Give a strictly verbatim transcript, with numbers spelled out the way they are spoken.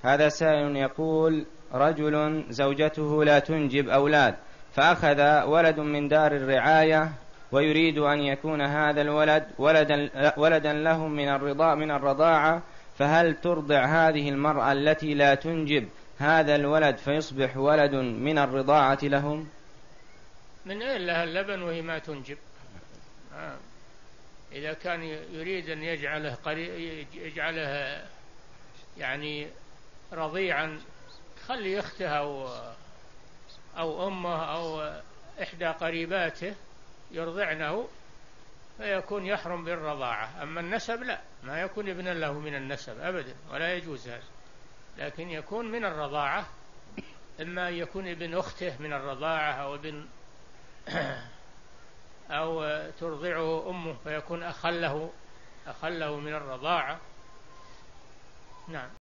هذا سائل يقول: رجل زوجته لا تنجب أولاد، فأخذ ولد من دار الرعاية ويريد أن يكون هذا الولد ولدا, ولدا له من الرضاعة من الرضاعة، فهل ترضع هذه المرأة التي لا تنجب هذا الولد فيصبح ولد من الرضاعة لهم؟ من أين لها اللبن وهي ما تنجب؟ آه. إذا كان يريد أن يجعله يجعله يعني رضيعا، خلي أخته أو أو أمه أو إحدى قريباته يرضعنه فيكون يحرم بالرضاعة. أما النسب لا، ما يكون ابنا له من النسب أبدا، ولا يجوز هذا، لكن يكون من الرضاعة، إما يكون ابن أخته من الرضاعة أو ابن أو ترضعه أمه فيكون أخله أخله من الرضاعة. نعم.